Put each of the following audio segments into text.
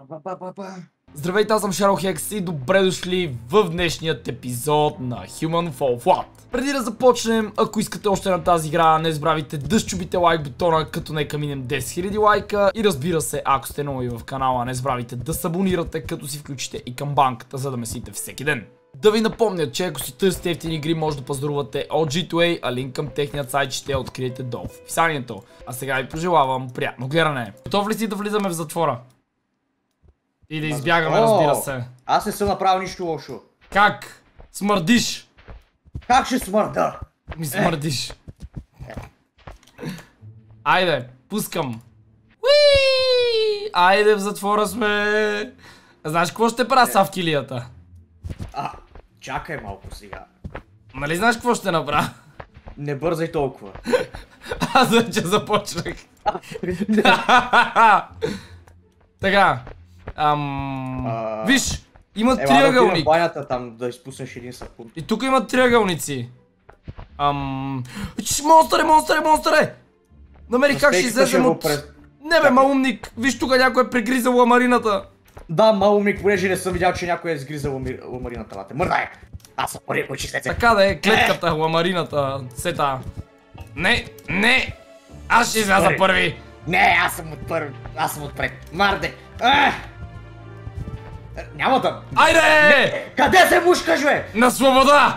Здравейте, аз съм Шарохекс и добре дошли в днешният епизод на Human Fall Flat. Преди да започнем, ако искате още на тази игра, не забравяйте да щупите лайк бутона, като нека минем 10 000 лайка. И разбира се, ако сте нови в канала, не забравяйте да се абонирате, като си включите и камбанката, за да месите всеки ден. Да ви напомня, че ако си търсите ефтини игри, може да пазарувате от G2A, а линк към техният сайт ще откриете долу в описанието. А сега ви пожелавам приятно гледане. Готов ли си да влизаме в затвора? И да избягаме, разбира се. Аз не съм направил нищо лошо. Как? Смърдиш! Как ще смърда? Ми смърдиш. Айде, пускам. Уиii! Айде, в затвора сме. Знаеш какво ще правя с авкилията? Чакай малко сега. Нали знаеш какво ще направя? Не бързай толкова. Аз вече започнах. Така. Виж, има триъгълник. Банята там да изпуснеш един секунд. И тук има триъгълници. Монстъре! Намерих как ще излезем от... Не бе, малумник, виж тук някой е прегризал ламарината. Да, малумник, понеже не съм видял, че някой е сгризал ламарината. Лате, мърдай! Аз съм първи, очи след. Така да е, клетката, ламарината, сета. Не! Аз ще изляза първи! Не, аз съм отпред. Марде! Няма да... Айде! Къде се мушкаш, бе? На свобода!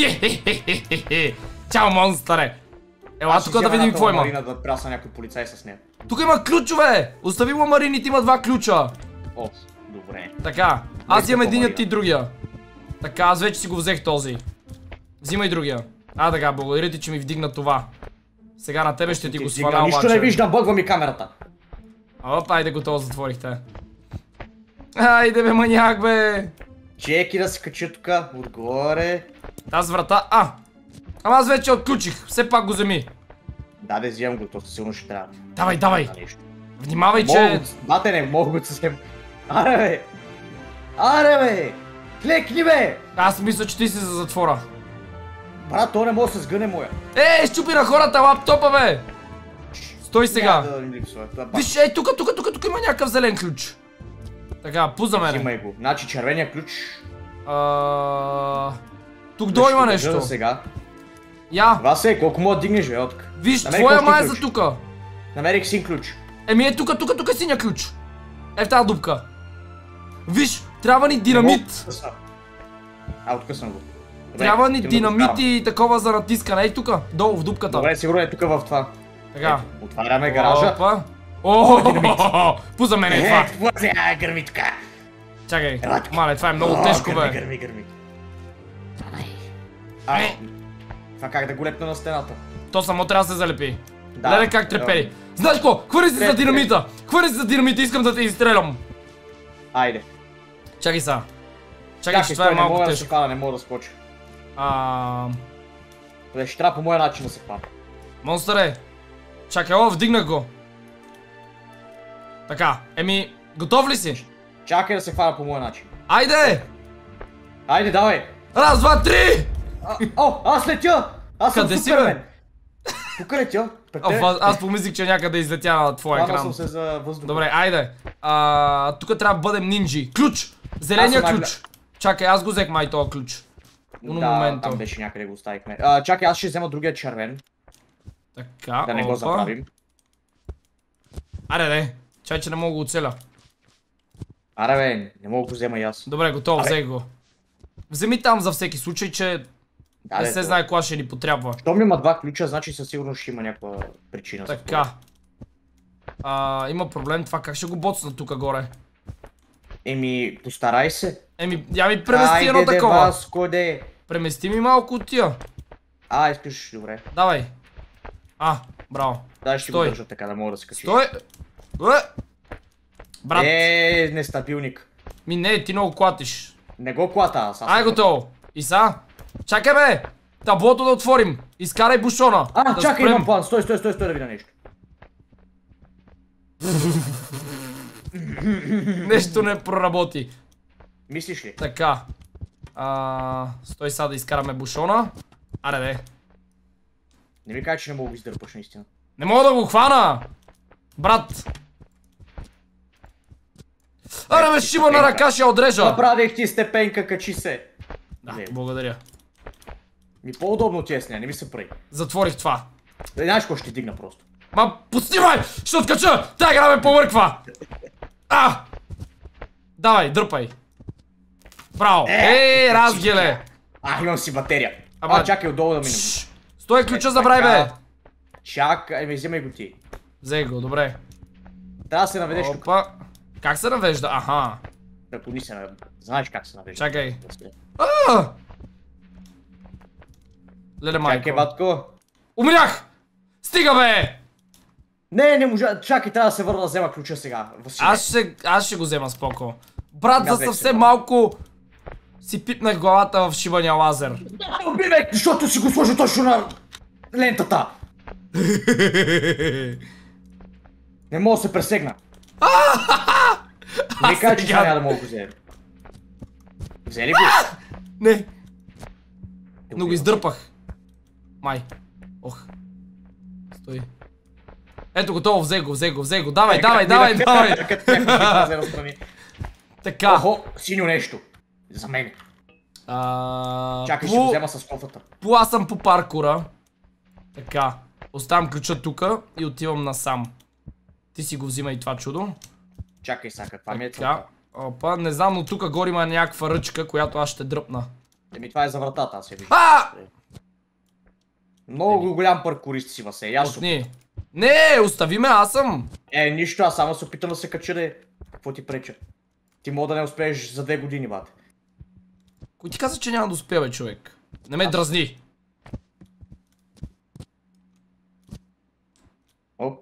Чао, монстъре! Ела тук да видим какво има. Да прясна някой полицай с нея. Тук има ключове! Остави ламарините, има два ключа. О, добре. Така, аз имам единият и другия. Така, аз вече си го взех този. Взимай другия. Така, благодаря ти, че ми вдигна това. Сега на тебе ще ти го сваля обаче. Нищо не виждам, бъгва ми камерата. Айде, готово затворихте. Айде бе, маняк бе. Чеки да се качи тука, отгоре. Тази врата, ама аз вече отключих, все пак го вземи. Да, вземам го, то силно ще трябва. Давай. Внимавай, че... Бате, не мога да се взем. Аре бе! Клекни бе! Аз мисля, че ти си за затвора. Брат, то не може да се сгъне моя. Щупи на хората лаптопа, бе! Стой сега. Виж, тук има някакъв зелен ключ. Така, пуза мене. Взимай го. Значи червения ключ. Тук долу има нещо. Я. Васе, колко мога да дигнеш, бе, отка? Виж, твоя май е за тука. Намерих син ключ. Тук е синя ключ. В тази дупка. Виж, трябва ни динамит. Откъсвам го. Трябва ни динамит и такова за натискане. Ей тука, долу в дупката. Добре, сигурно е тук в това. Така. Отваряме гаража. Пуза мене е това. Гърми така. Чакай, мале, това е много тежко, бе. Гърми. Това как да го лепна на стената? То само трябва да се залепи. Гледай как трепери. Знаеш какво? Хвърли се за динамита! Искам да те изстрелям. Айде. Чакай сега. Чакай, че това е малко тежко. Не мога да скоча. Ще трябва по моя начин да се хвана. Монстъре! Чакай, вдигнах го. Така, готов ли си? Чакай да се хвана по моя начин. Айде! Айде, давай! Раз, два, три! Аз летя! Аз съм Супермен! Тук летя. Аз помислих, че някъде излетя на твоя екран. Съм се за въздуха. Добре, айде. Тук трябва да бъдем нинджи. Ключ! Зеления ключ! Чакай, аз го взех май този ключ. Да, там беше някъде го оставихме. Чакай, аз ще взема другия червен. Така, да не го забравим. Аре, чай, че не мога да го оцеля. Аре бе, не мога да го взема и аз. Добре, готово, взех го. Вземи там за всеки случай, че не се знае кога ще ни потрябва. Щом има два ключа, значи със сигурност ще има някаква причина. Така. Има проблем това, как ще го боцна тук горе? Постарай се. Я ми премести едно такова. Айде, премести ми малко от тия. искаш, добре. Давай. Браво. Дай, ще го държа така, да мога да се качиш. Стой! Брат. Нестабилник. Не, ти много клатиш. Не го клата, аз. Ай, готово. И са? Чакай бе! Таблото да отворим. Изкарай бушона. Чакай, имам план. Стой да видя нещо. Нещо не проработи. Мислиш ли? Така. Стой сега да изкараме бушона. Аре бе. Не ми кажа, че не мога да го издърпаш наистина. Не мога да го хвана! Брат! Аре ме шиба на ръка, ще я отрежа! Направих ти степенка, качи се. Да, благодаря. Ми по-удобно ти е с нея, не ми се прави. Затворих това. Знаеш какво ще ти дигна просто. Ма, подснимай! Ще откача! Тая игра ме помърква! Давай, дърпай. Браво! Разгеле! Имам си батерия. Ама, чакай отдолу да минем. Стой, ключа забрави, бе! Чакай, вземай го ти. Взей го, добре. Трябва да се наведеш тук. Опа. Как се навежда? Аха. Наклони се, знаеш как се навежда. Чакай. Леле майко. Чакай, батко. Умрях! Стига, бе! Не можа. Чакай, трябва да се върна да взема ключа сега. Аз ще го взема споко. Брат, за съвсем малко си пипнах главата в шибания лазер. Убивай, защото си го сложи точно на лентата. Не мога да се пресегна. Не кажа, че няма да мога да го взема. Взе ли го? Не. Но го издърпах. Май. Ох. Стой. Ето, готово, взе го. Давай. Така. Охо, синьо нещо. За мен. Чакай, ще го взема с кофата. Пласам по паркура. Така. Оставям ключа тука и отивам насам. Ти си го взимай това чудо. Чакай сега, каква ми е това? Опа, не знам, но тука горе има някаква ръчка, която аз ще дръпна. Това е за вратата, аз я виждам. Много голям паркурист си, Васе, ясно. Не, остави ме, аз съм. Нищо, аз само се опитам да се кача, де. Какво ти преча? Ти мога да не успееш за 2 години, бате. Кой ти каза, че няма да успея, бе, човек? Не ме дразни. Оп.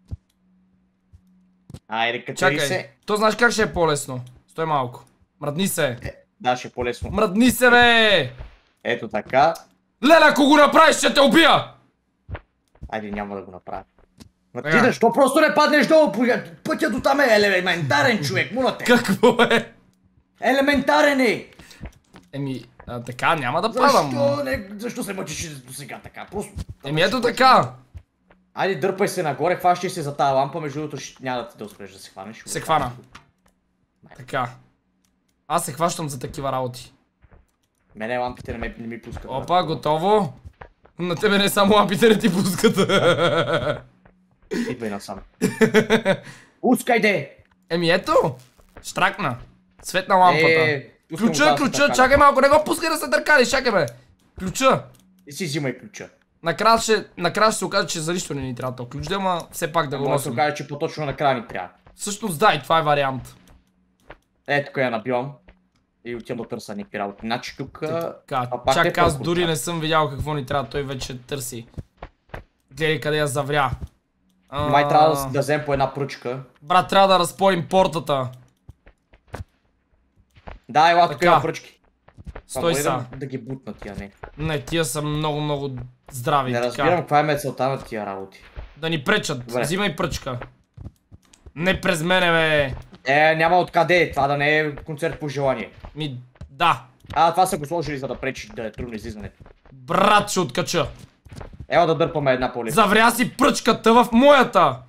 Айде, качай се. То знаеш как ще е по-лесно? Стой малко. Мръдни се. Да, ще е по-лесно. Мръдни се, бе! Ето така. Леле, ако го направиш, ще те убия! Айде, няма да го направя. Ти защо просто не паднеш долу? Пътя до там е елементарен, човек, моля те. Какво е? Елементарен е! Така, няма да падам. Защо се мъчиш до сега така? Ето така. Айде, дърпай се нагоре, хващай се за тази лампа, между другото няма да ти да успееш да се хванеш. Се хвана. Така. Аз се хващам за такива работи. Мене лампите не ми пускат. Опа, готово. На тебе не само лампите не ти пускат. Идвай насам. Пускай де! Ето! Штракна. Светна лампата. Ключа, чакай малко, не го пускай да се търкалиш, чакай бе. Ключа. И си взимай ключа. Накрая ще се окаже, че за нищо не ни трябва този ключ, ама все пак да го носим. Може да се окаже, че по-точно накрая ни трябва. Всъщност да, и това е вариант. Ето кой я набивам. И отивам да търся някакви работи. Значи тук... Чак аз дори не съм видял какво ни трябва, той вече търси. Гледай къде я завря. Май трябва да вземем по една пръчка. Брат, трябва да разпорим портата. Да, ела тук има пръчки. Стой са. Да ги бутна тия, не. Не, тия са много здрави. Не разбирам каква е целта на тия работи. Да ни пречат, взимай пръчка. Не през мене, бе. Няма откъде, това да не е концерт по желание. Да. Това са го сложили, за да пречи да е трудно излизането. Брат, ще откача. Ела да дърпаме една по-лесно. Завря си пръчката в моята.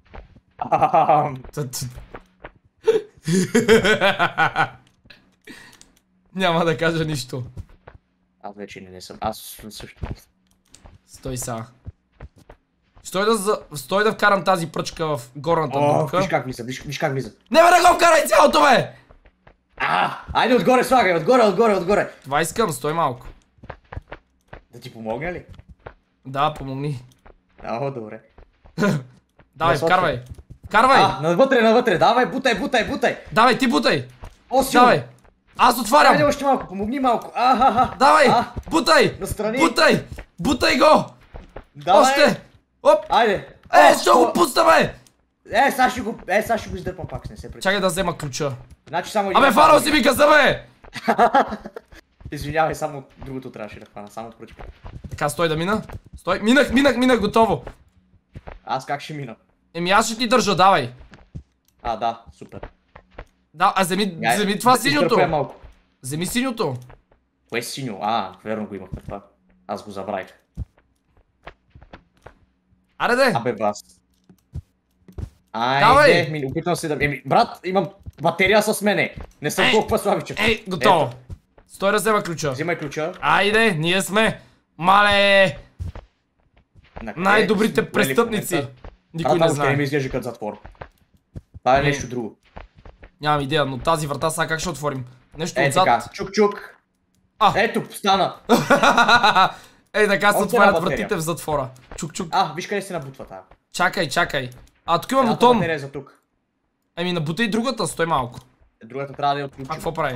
Няма да кажа нищо. Аз вече не съм. Аз също. Стой са. Стой да вкарам тази пръчка в горната дупка. Виж как влиза, виж как влиза. Не бе, да го вкарай цялото, бе! Айде отгоре слагай, отгоре. Това искам, стой малко. Да ти помогна ли? Да, помогни. Добре. Давай, вкарвай. Вкарвай! Навътре, давай, бутай. Давай, ти бутай. Давай. Аз отварям. Айде още малко, помогни малко. Давай, бутай. Настрани. Бутай го. Още. Оп. Айде. Що го пуста, бе? Сега ще го издърпам пак, не се пречи. Чакай да взема ключа. Значи само... Абе, фанал си ми къса, бе! Извинявай, само другото трябваше да хвана, само пръчка. Така, стой да мина. Стой, минах, готово. Аз как ще мина? Аз ще ти държа, давай. Да, супер. Да, вземи това синьото. Вземи синьото. Кое е синьо? Верно го имахме това. Аз го забравих. Аре де! Абе вас. Айде, опитвам се да... Брат, имам батерия с мене. Не съм толкова слабичък. Ей, готово. Стой да взема ключа. Взимай ключа. Айде, ние сме. Мале. Най-добрите престъпници. Никой не знае. Не ми изглежда като затвор. Това е нещо друго. Нямам идея, но тази врата сега как ще отворим? Нещо отзад. Така, чук-чук. Ето, стана. Ей, така се отварят вратите в затвора. Чук-чук. Виж къде се набутва тази. Чакай. Тук има бутон. Еми, набутай другата, стой малко. Другата трябва да я отключим. Какво прави?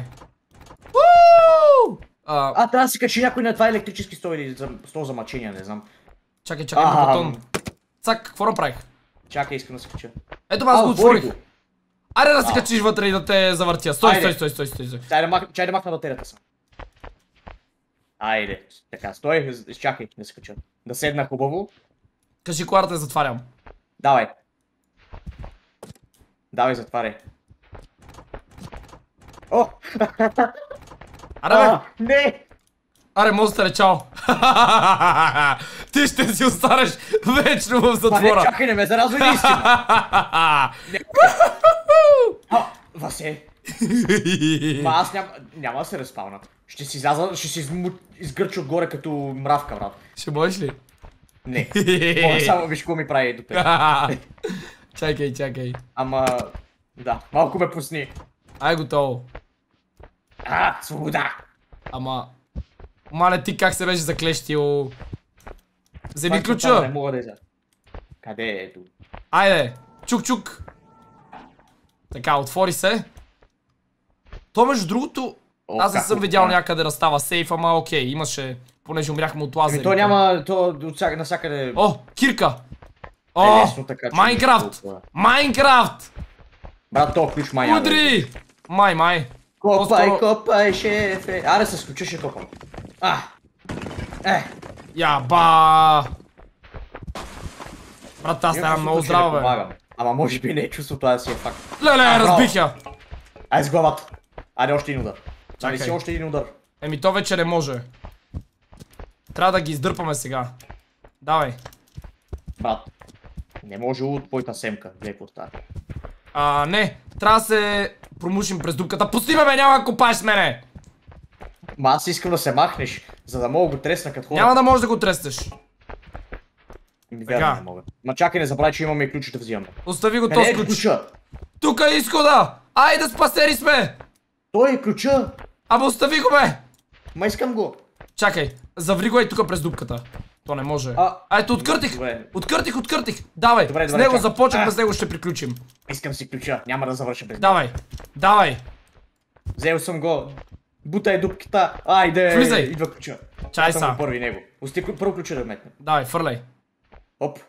Трябва да се качи някой на това електрически стол или стол за мъчения, не знам. Чакай, има бутон. Цак, какво направих? Чакай, искам да се кача. Ето аз го отворих. Айде да се качиш вътре и да те завъртя. Стой. Чай да махна батерията съм. Айде, така, стой, чакай, не се кача. Да седна хубаво. Кажи кога да те затварям. Давай, затваряй. О! Аре, бе! Не! Аре, монстър, чао! Ти ще си останеш вечно в затвора! Чакай, не ме заразва наистина! Васе! Аз няма да се разпална. Ще си изляза, ще си изгърча отгоре като мравка, брат. Ще можеш ли? Не. Мога само виж какво ми прави до теб. Чакай. Ама... Да, малко ме пусни. Ай, готово. Свобода! Ама... Мале, ти как се беше заклещил? Вземи ключа! Не мога да изляза. Къде е ето? Айде! Чук! Така, отвори се. То между другото... Аз не съм видял някъде да става сейф, ама окей, имаше... Понеже умряхме от лазери. То няма... То насякъде... О, кирка! Майнкрафт! Брат, то ключ май няма. Удри! Май. Копай, шефе. Аре се ключа ще копам. Яба! Брат, аз ставам много здраво, бе. Ама може би не е чувството, да си е факт. Леле, разбих я! Ай с главата. Айде още един удар. Чакай. Си още един удар. Еми то вече не може. Трябва да ги издърпаме сега. Давай. Брат, не може от твоята семка. Гледай какво става. Не. Трябва да се промушим през дупката. Пусти ме, бе, няма да копаеш с мене! Ма аз искам да се махнеш, за да мога го тресна като хора. Няма да можеш да го треснеш. Вярно не мога. Ма чакай, не забравяй, че имаме и ключите взимаме. Остави го този ключ. Тук е изхода! Айде, спасери сме! Той е ключа! Абе, остави го, бе! Ма искам го! Чакай, заври го и тук през дупката. То не може. Ето, откъртих! Откъртих! Давай! С него започнахме, с него ще приключим. Искам си ключа, няма да завърша без него. Давай! Взел съм го. Бутай дупката. Айде! Влизай! Идва ключа. Чай са. Първи него. Ости първо ключа да метна. Давай, фърляй. Оп.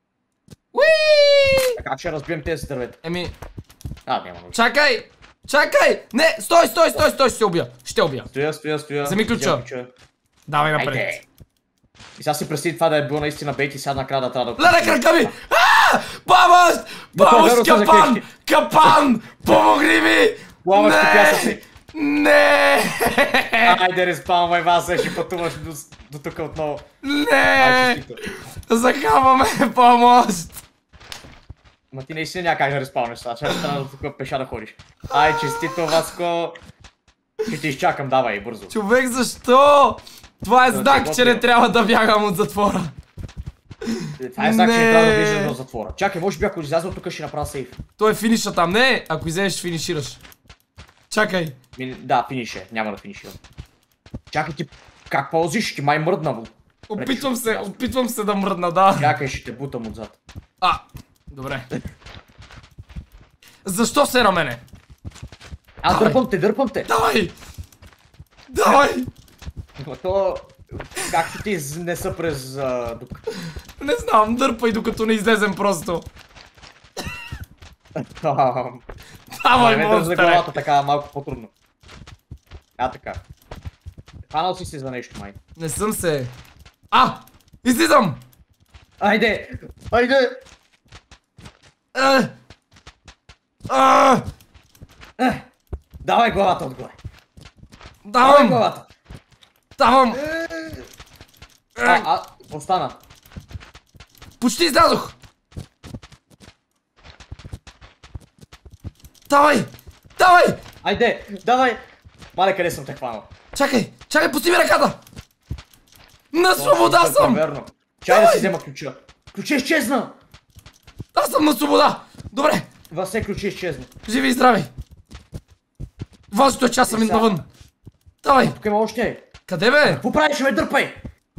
Така ще разбием тези дървета. Еми... няма нужда. Чакай! Не! Стой! Ще убия. Стоя. Вземи ключа. Давай напред. И сега си представи това да е било наистина бейт и сега накрая да трябва да... Леле, крака ми! Помощ! Капан! Помогни ми! Плаваш по пясъци. Не! Айде, респаунвай вас, ще пътуваш до тук отново. Не! Захаваме, помощ! Ма ти наистина няма как да респаунеш сега, ще стана до тук пеша да ходиш. Ай, честито, Васко! Ще те изчакам, давай, бързо. Човек, защо? Това е знак, че не трябва да бягам от затвора. Това е знак, че не трябва да влизаш до затвора. Чакай, може би ако изляза от тук ще направя сейф. Той е финиша там, не? Ако излезеш ще финишираш. Чакай. Да, финише, няма да финиширам. Чакай ти, как ползиш? Ти май мръдна. Опитвам се да мръдна, да. Чакай, ще те бутам отзад. Добре. Защо се на мене? Дърпам те. Давай! Но то... Как ще ти изнеса през дупката? Не знам, дърпай докато не излезем просто. Давай, монстър! За главата така, малко по-трудно. Така. Хванал си се за нещо, май. Не съм се. Излизам! Айде! Давай главата отгоре. Давам! Главата. Давам! Остана. Почти излязох! Давай! Давай! Айде, давай! Мале, къде съм те хванал? Чакай! Чакай, пусти ми ръката! На свобода съм! Верно. Чай да си взема ключа. Ключа изчезна! Аз съм на свобода! Добре! Васе, ключа изчезна. Живи и здрави! Важното е, че аз съм навън! Давай! Тук има още. Къде бе? Какво правиш, ме дърпай!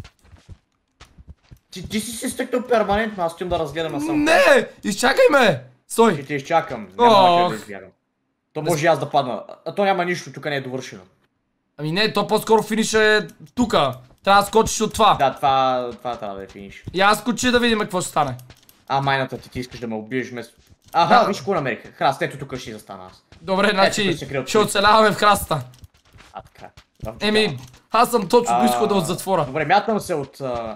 Ти си се стъкнал перманентно, аз стоим да разгледам насам. Не! Изчакай ме! Стой! Ще те изчакам, няма да избягам. То може и аз да падна, а то няма нищо, тук не е довършено. Ами не, то по-скоро финиш е тука. Трябва да скочиш от това. Да, това трябва да е финиш. И аз скочи да видим какво ще стане. Майната ти искаш да ме убиеш вместо... Аха, виж какво намерих. Храст, ето тук ще застана аз. Добре, значи ще оцеляваме в храста. Така. Еми, аз съм точно до изхода от затвора. Добре, мятам се от това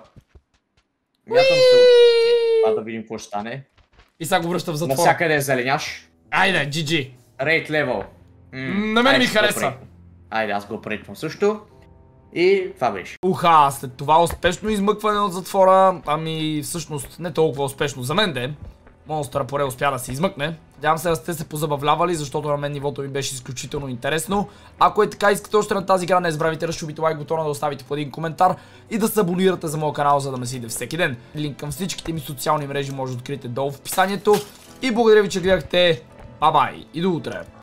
да видим какво ще стане. И сега го връщам в затвора. Навсякъде е зеленяш. Айде, GG. Рейд левел. На мен ми хареса. Айде, аз го опритвам също. И това беше. Уха, след това успешно измъкване от затвора, ами всъщност не толкова успешно за мен де. Монстъра поне успя да се измъкне. Надявам се да сте се позабавлявали, защото на мен нивото ми беше изключително интересно. Ако е така, искате още на тази игра, не забравяйте да разчупите лайк бутона, да оставите по един коментар и да се абонирате за моят канал, за да ме следите всеки ден. Линк към всичките ми социални мрежи може да откриете долу в описанието. И благодаря ви, че гледахте. Бай-бай и до утре!